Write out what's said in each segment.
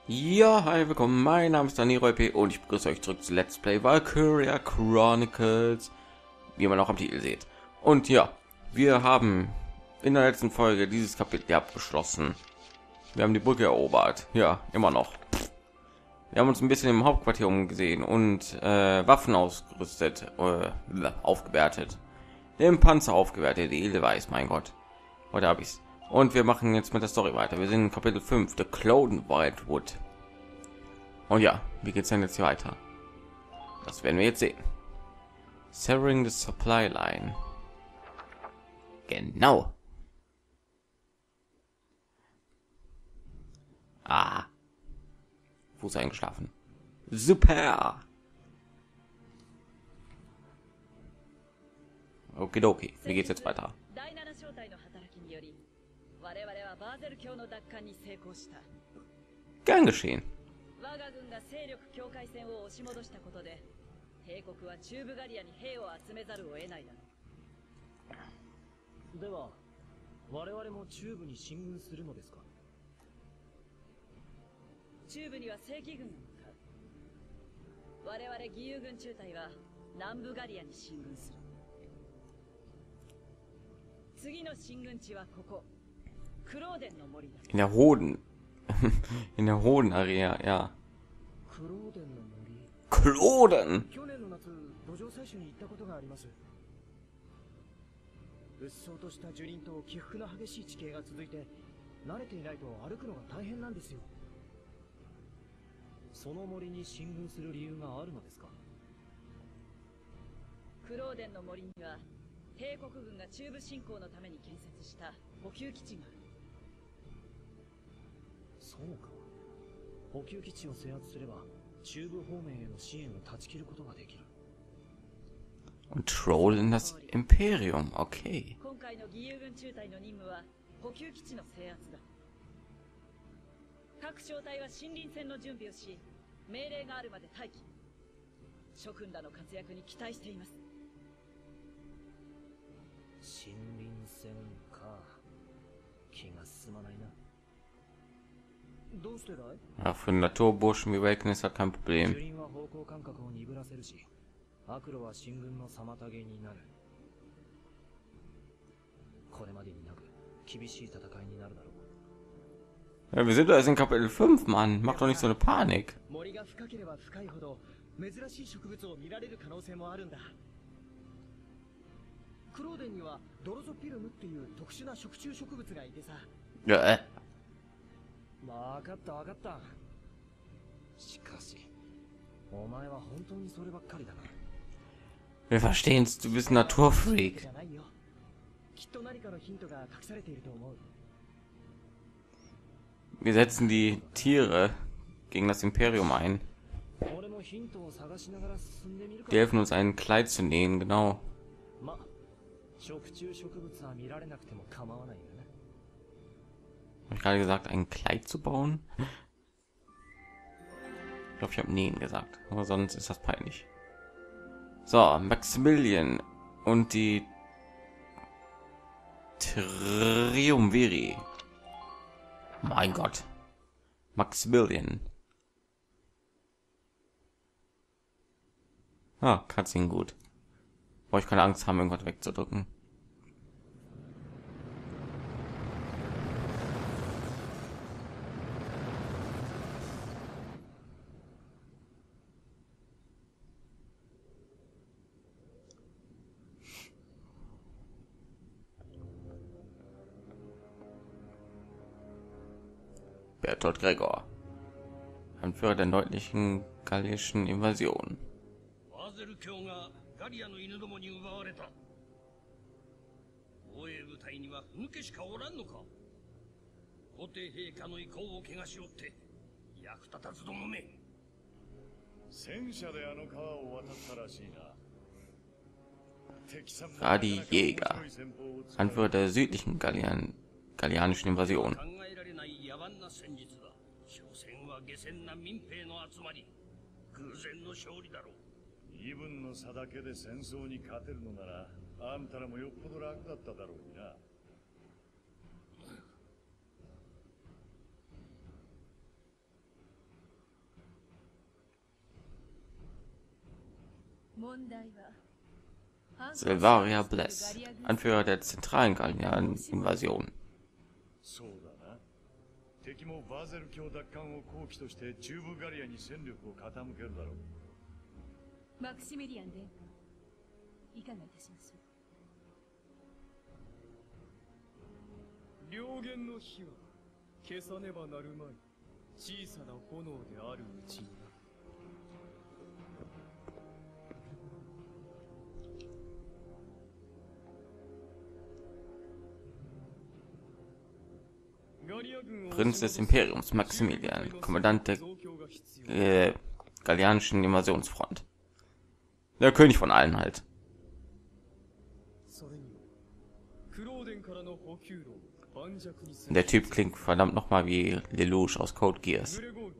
Ja, hi, willkommen. Mein Name ist Daniel P. und ich begrüße euch zurück zu Let's Play Valkyria Chronicles, wie man auch am Titel seht. Und ja, wir haben in der letzten Folge dieses Kapitel abgeschlossen. Wir haben die Brücke erobert. Ja, immer noch. Wir haben uns ein bisschen im Hauptquartier umgesehen und Waffen ausgerüstet, aufgewertet. Den Panzer aufgewertet, die Edelweiß, mein Gott. Heute habe ich's. Und wir machen jetzt mit der Story weiter. Wir sind in Kapitel 5, The Cloden Wildwood. Und ja, wie geht's denn jetzt hier weiter? Das werden wir jetzt sehen. Severing the Supply Line. Genau. Ah. Fuß eingeschlafen. Super. Okay. Wie geht's jetzt weiter? Gern geschehen. 我が軍が勢力境界線を押し戻したことで帝国は中部ガリアに兵を集めざるを得ないだろう。では我々も中部に進軍するのですか？中部には正規軍が向かう。我々義勇軍中隊は南部ガリアに進軍する。次の進軍地はここクローデンの森だ。 In der Hoden. In der Hoden-Area, ja. クローデンの森。 Kloden! 去年の夏、土壌採取に行ったことがあります。うっそうとした樹林と起伏の激しい地形が続いて、慣れていないと歩くのが大変なんですよ。その森に進軍する理由があるのですか？ クローデンの森には帝国軍が中部侵攻のために建設した補給基地がある。 そうか。補給基地を制圧すれば中部方面への支援を断ち切ることができる。 Und trollen das Imperium, okay. 今回の義勇軍中隊の任務は補給基地の制圧だ。各小隊は森林戦の準備をし、命令があるまで待機。諸君らの活躍に期待しています。 森林戦か。気が進まないな。どうしてだい？ Ja, für einen Naturburschen wie Waken ist das kein 樹 Problem. 林は方向感覚を鈍らせるし、悪路は進軍の妨げになる。これまでになく厳しい戦いになるだろう。 Ja, wir sind doch erst in Kapitel 5, Mann. Mach doch nicht so eine Panik. 森が深ければ深いほど珍しい植物を見られる可能性もあるんだ。クローデンにはドロゾピルムっていう特殊な食虫植物がいてさ。 Ja, わかったわかった。しかし、お前は本当にそればっかりだな。 wir verstehen's. Du bist ein Naturfreak. じゃないよ。きっと何かのヒントが隠されていると思う。 Wir setzen die Tiere gegen das Imperium ein. 俺もヒントを探しながら進んでみるか。 Die helfen uns, ein Kleid zu nähen, genau. ま、食虫植物は見られなくても構わないよな。 Habe ich gerade gesagt, ein Kleid zu bauen? Ich glaube, ich habe nähen gesagt, aber sonst ist das peinlich. So, Maximilian und die Triumviri. Mein Gott. Maximilian. Ah, Cutscene gut. Brauche ich keine Angst haben, irgendwas wegzudrücken. Bertolt Gregor, Anführer der nördlichen gallischen Invasion. バーゼル卿がガリアの犬どもに奪われた。防衛部隊にはふぬけしかおらんのか。皇帝陛下の意向を汚しおって役立たずどもめ。 戦車であの川を渡ったらしいな。 Radi Jäger, Anführer der südlichen gallianischen Invasion. 考えられない野蛮な戦術だ。所詮は下船な民兵の集まり。偶然の勝利だろう。 身分の差だけで戦争に勝てるのなら、あんたらもよっぽど楽だっただろうにな。 問題は Silvaria Bless, Anführer der zentralen Gallian-Invasion. そうだな。敵もバーゼル教奪還を好機として中部ガリアに戦力を傾けるだろう。 マクシミリアン殿下、いかがいたしましょう。 燎原の火は消さねばなるまい。小さな炎であるうちにな。 Prinz des Imperiums Maximilian, Kommandant der gallianischen Invasionsfront. Der König von allen halt. Der Typ klingt verdammt noch mal wie Lelouch aus Code Geass.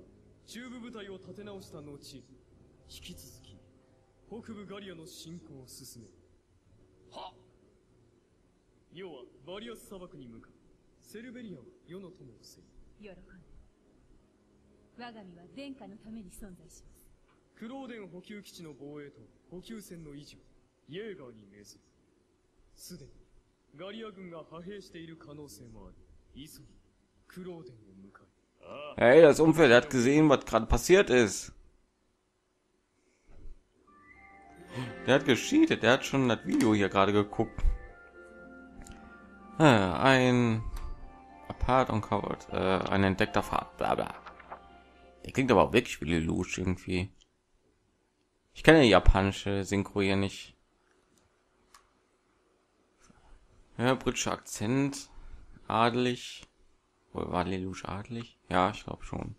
セルベリアは世の友をせ喜んで。我が身は殿下のために存在します。 クローデン補給基地の防衛と補給線の維持をイェーガーに命ずる。すでにガリア軍が派兵している可能性もあり、急ぎクローデンを向かう。 Hey, das Umfeld hat gesehen, was gerade passiert ist. Der hat gescheatet, der hat schon das Video hier gerade geguckt. Ein Apart uncovered, ein entdeckter Pfad, bla bla. Der klingt aber auch wirklich wie Lelouch irgendwie. Ich kenne die japanische Synchro hier nicht. Ja, britischer Akzent, adelig. Wohl war Lelouch adelig? Ja, ich glaube schon.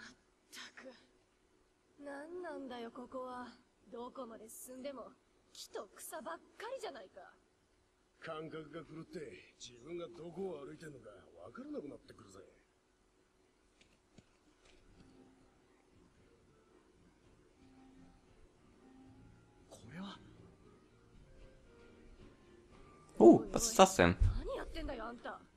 なんなんだよここは。どこまで進んでも木と草ばっかりじゃないか。 感覚が狂って自分がどこを歩いてるのかわからなくなってくるぜ。 これは。 Oh, was ist das denn? 何やってんだよあんた。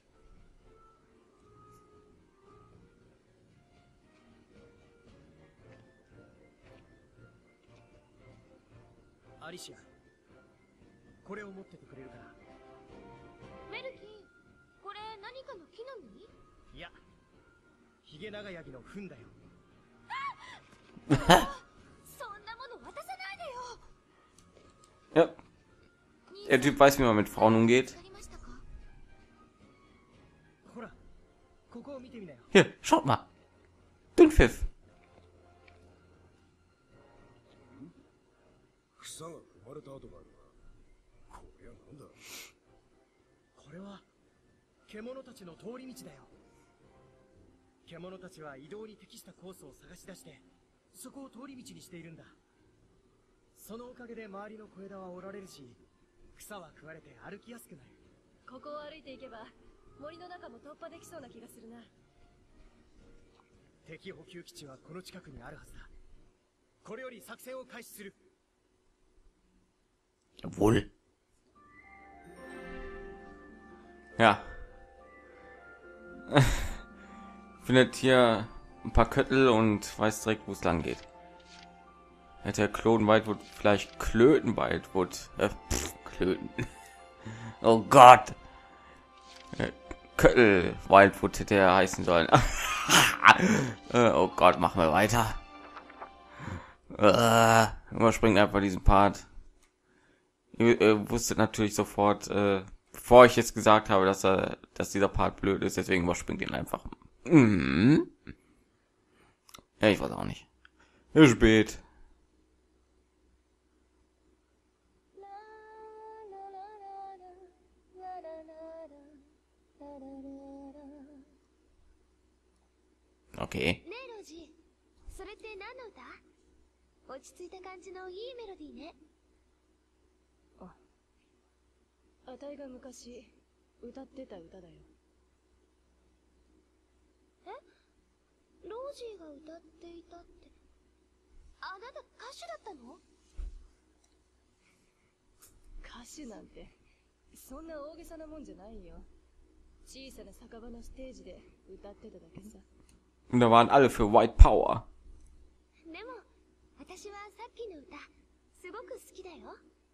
アリシア、これを持っててくれるかな。 メルキン、これ何かの木なのに？ いや、ヒゲナガヤギの糞だよ。 そんなもの渡さないでよ。 Ja, der Typ weiß, wie man mit Frauen umgeht. ほら、ここを見てみなよ。 Hier, schaut mal. Dünnpfiff. 草が踏まれた跡があるな。これはなんだ。 これは獣たちの通り道だよ。獣たちは移動に適したコースを探し出してそこを通り道にしているんだ。そのおかげで周りの小枝は折られるし、草は食われて歩きやすくなる。 ここを歩いていけば森の中も突破できそうな気がするな。 敵補給基地はこの近くにあるはずだ。これより作戦を開始する。 Jawohl. Ja. Findet hier ein paar Köttel und weiß direkt, wo es lang geht. Hätte der Klon Wildwood vielleicht Klöten Wildwood. Klöten. Oh Gott. Köttel Wildwood hätte er heißen sollen. Oh Gott, machen wir weiter. Überspringt einfach diesen Part. Ihr wusstet natürlich sofort, bevor ich jetzt gesagt habe, dass dieser Part blöd ist, deswegen überspringt ihn einfach. Ja, ich weiß auch nicht. Ist spät. Okay. ねえロジー、それって何の歌？落ち着いた感じのいいメロディーね。 あたいが昔歌ってた歌だよ。 え？ロジーが歌っていたって。あなた歌手だったの？ 歌手なんてそんな大げさなもんじゃないよ。小さな酒場のステージで歌ってただけさ。 Und da waren alle für White Power. でも私はさっきの歌すすごく好きだよ。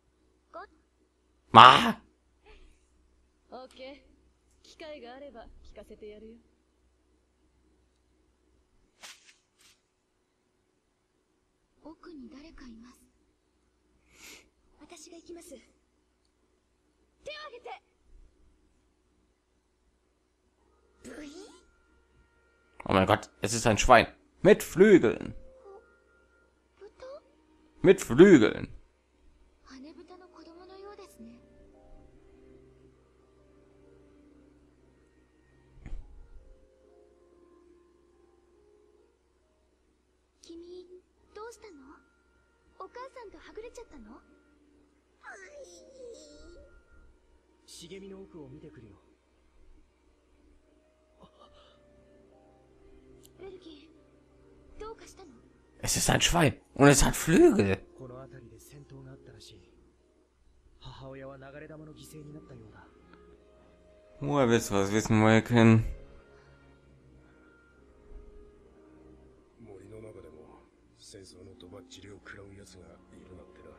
Ma! オッケー。機会があれば聞かせてやるよ。 奥に誰かいます。私が行きます。手を挙げて。ブイ Oh mein Gott, es ist ein Schwein. Mit Flügeln. 豚 Mit Flügeln. 羽豚の子供のようですね。君、どうしたの？お母さんとはぐれちゃったの？ 茂みの奥を見てくるよ。 ベルギー、どうかしたの？ Es ist ein Schwein und es hat Flügel. この辺りで戦闘があったらしい。母親は流れ弾の犠牲になったようだ。 Woher willst du was wissen, Malkin? 森の中でも戦争のとばっちりを食らう奴がいるなんてな。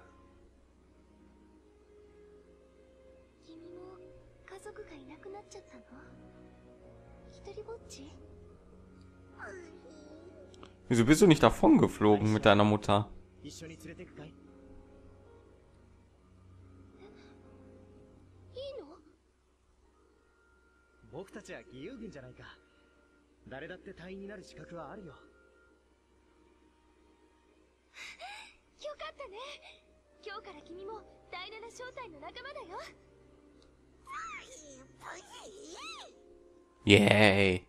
君も家族がいなくなっちゃったの？一人ぼっち？ Wieso bist du nicht davon geflogen mit deiner Mutter? 一緒に連れてくかい？いいの？ 僕たちは義勇軍じゃないか。誰だって隊員になる資格はあるよ。 よかったね。今日から君も第7小隊の仲間だよ。 Yay.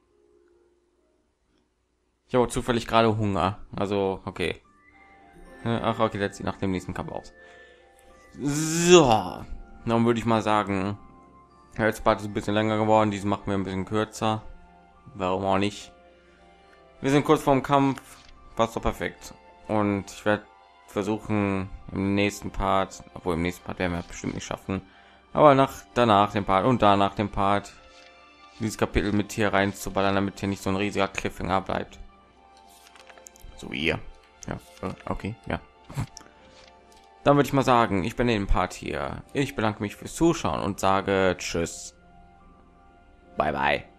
Ich habe zufällig gerade Hunger. Also, okay. Ach, okay, das sieht nach dem nächsten Kampf aus. So. Dann würde ich mal sagen, jetzt Part ist ein bisschen länger geworden. Diesen machen wir ein bisschen kürzer. Warum auch nicht? Wir sind kurz vorm Kampf. Passt doch perfekt. Und ich werde versuchen im nächsten Part, obwohl im nächsten Part werden wir bestimmt nicht schaffen, aber danach den Part und danach den Part dieses Kapitel mit hier reinzuballern, damit hier nicht so ein riesiger Cliffhanger bleibt. So wie ihr. Ja, okay, ja. Dann würde ich mal sagen, ich bin den Part hier. Ich bedanke mich fürs Zuschauen und sage Tschüss. Bye bye.